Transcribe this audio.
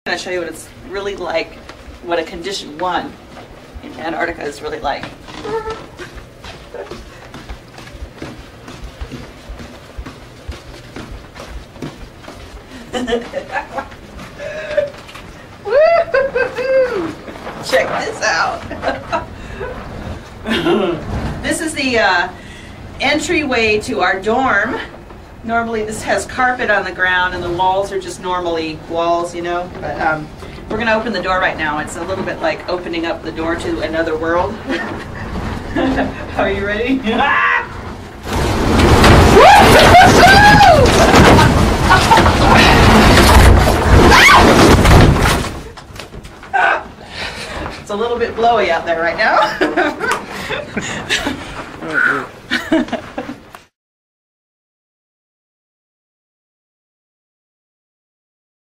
I'm going to show you what it's really like, what a condition 1 in Antarctica is really like. Check this out. This is the entryway to our dorm. Normally this has carpet on the ground and the walls are just normally walls, you know, but we're going to open the door right now. It's a little bit like opening up the door to another world. Are you ready? It's a little bit blowy out there right now.